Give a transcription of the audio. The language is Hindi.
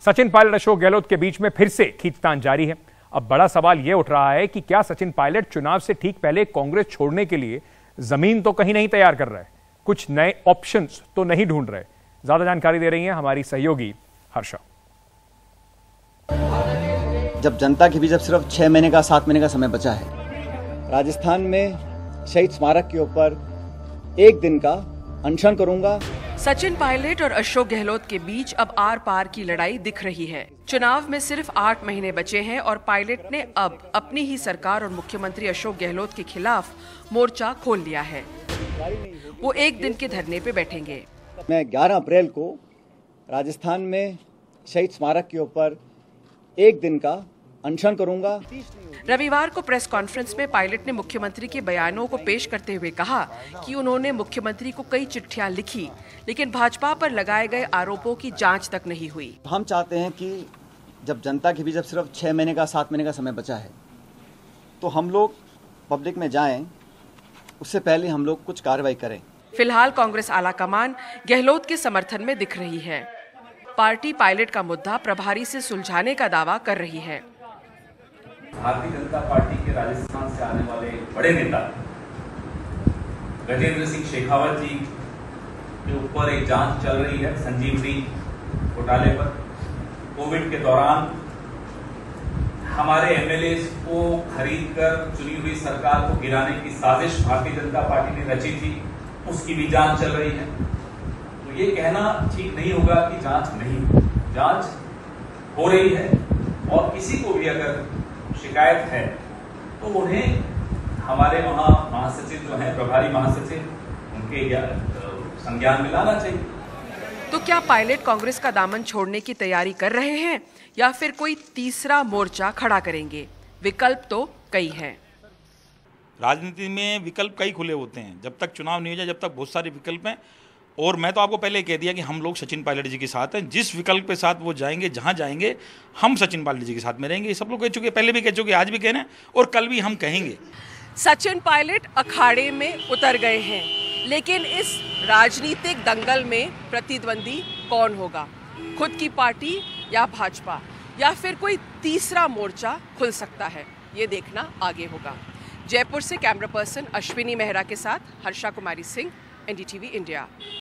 सचिन पायलट अशोक गहलोत के बीच में फिर से खींचतान जारी है। अब बड़ा सवाल यह उठ रहा है कि क्या सचिन पायलट चुनाव से ठीक पहले कांग्रेस छोड़ने के लिए जमीन तो कहीं नहीं तैयार कर रहे, कुछ नए ऑप्शंस तो नहीं ढूंढ रहे। ज्यादा जानकारी दे रही है हमारी सहयोगी हर्षा। जब जनता के बीच अब सिर्फ 6 महीने का 7 महीने का समय बचा है, राजस्थान में शहीद स्मारक के ऊपर एक दिन का अनशन करूंगा। सचिन पायलट और अशोक गहलोत के बीच अब आर पार की लड़ाई दिख रही है। चुनाव में सिर्फ 8 महीने बचे हैं और पायलट ने अब अपनी ही सरकार और मुख्यमंत्री अशोक गहलोत के खिलाफ मोर्चा खोल लिया है। वो एक दिन के धरने पे बैठेंगे। मैं 11 अप्रैल को राजस्थान में शहीद स्मारक के ऊपर एक दिन का अनशन करूंगा। रविवार को प्रेस कॉन्फ्रेंस में पायलट ने मुख्यमंत्री के बयानों को पेश करते हुए कहा कि उन्होंने मुख्यमंत्री को कई चिट्ठियां लिखी, लेकिन भाजपा पर लगाए गए आरोपों की जांच तक नहीं हुई। हम चाहते हैं कि जब जनता के बीच अब सिर्फ 6 महीने का 7 महीने का समय बचा है, तो हम लोग पब्लिक में जाएं, उससे पहले हम लोग कुछ कार्रवाई करें। फिलहाल कांग्रेस आलाकमान गहलोत के समर्थन में दिख रही है। पार्टी पायलट का मुद्दा प्रभारी से सुलझाने का दावा कर रही है। भारतीय जनता पार्टी के राजस्थान से आने वाले बड़े नेता गजेंद्र सिंह शेखावत जी के ऊपर एक जांच चल रही है संजीवनी घोटाले पर। कोविड के दौरान हमारे एमएलए को खरीदकर चुनी हुई सरकार को गिराने की साजिश भारतीय जनता पार्टी ने रची थी, उसकी भी जांच चल रही है। तो ये कहना ठीक नहीं होगा कि जांच नहीं, जांच हो रही है और किसी को भी अगर शिकायत है तो उन्हें हमारे वहां महासचिव जो हैं, प्रभारी महासचिव, उनके संज्ञान में लाना चाहिए। तो क्या पायलट कांग्रेस का दामन छोड़ने की तैयारी कर रहे हैं या फिर कोई तीसरा मोर्चा खड़ा करेंगे? विकल्प तो कई हैं। राजनीति में विकल्प कई खुले होते हैं। जब तक चुनाव नहीं हो जाए, जब तक बहुत सारे विकल्प हैं। और मैं तो आपको पहले कह दिया कि हम लोग सचिन पायलट जी के साथ हैं। जिस विकल्प के साथ वो जाएंगे, जहां जाएंगे, हम सचिन पायलट जी के साथ में रहेंगे। ये सब लोग कह चुके, पहले भी कह चुके, आज भी कह रहे हैं और कल भी हम कहेंगे। सचिन पायलट अखाड़े में उतर गए हैं, लेकिन इस राजनीतिक दंगल में प्रतिद्वंदी कौन होगा? खुद की पार्टी या भाजपा, या फिर कोई तीसरा मोर्चा खुल सकता है? ये देखना आगे होगा। जयपुर से कैमरा पर्सन अश्विनी मेहरा के साथ हर्षा कुमारी सिंह, एनडीटीवी इंडिया।